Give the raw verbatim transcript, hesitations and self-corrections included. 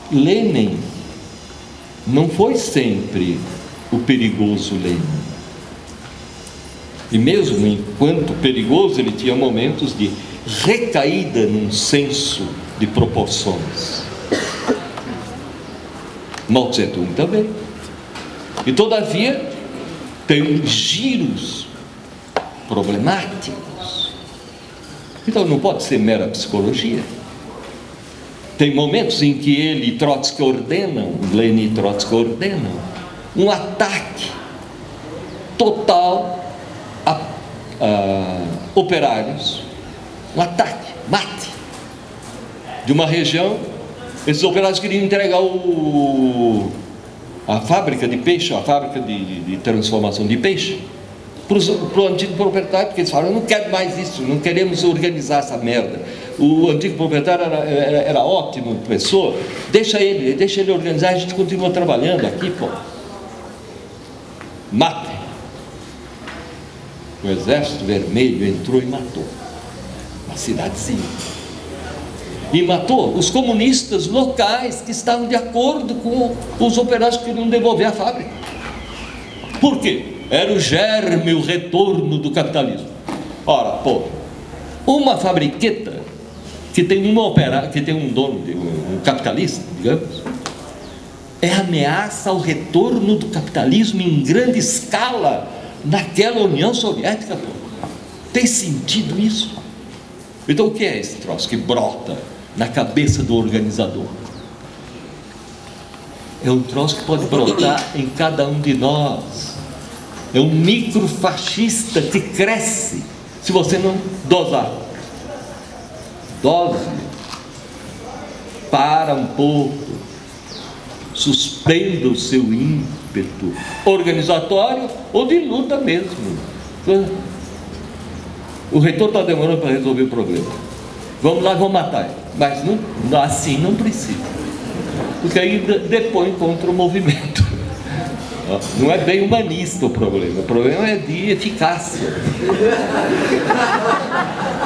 Lenin não foi sempre o perigoso Lenin. E mesmo enquanto perigoso, ele tinha momentos de recaída num senso de proporções. Mao Tse-tung também. E todavia tem giros problemáticos. Então não pode ser mera psicologia. Tem momentos em que ele e Trotsky ordenam, Lenin e Trotsky ordenam, um ataque total a, a operários, um ataque, mate, de uma região. Esses operários queriam entregar o, a fábrica de peixe, a fábrica de, de transformação de peixe, para o antigo proprietário, porque eles falaram: não quero mais isso, não queremos organizar essa merda. O antigo proprietário era, era, era ótimo pessoa, deixa ele, deixa ele organizar, a gente continua trabalhando aqui, pô. Mate. O exército vermelho entrou e matou uma cidadezinha. E matou os comunistas locais que estavam de acordo com os operários que queriam devolver a fábrica. Por quê? Era o germe, o retorno do capitalismo. Ora, pô, uma fabriqueta que tem uma operária, que tem um dono, um capitalista, digamos, é ameaça ao retorno do capitalismo em grande escala naquela União Soviética, pô. Tem sentido isso? Então o que é esse troço que brota na cabeça do organizador? É um troço que pode brotar em cada um de nós. É um microfascista que cresce se você não dosar. Dose. Para um pouco. Suspenda o seu ímpeto organizatório ou de luta mesmo. O reitor está demorando para resolver o problema. Vamos lá, vamos matar ele. Mas não, assim não precisa. Porque aí depõe contra o movimento. Não é bem humanista o problema. O problema é de eficácia.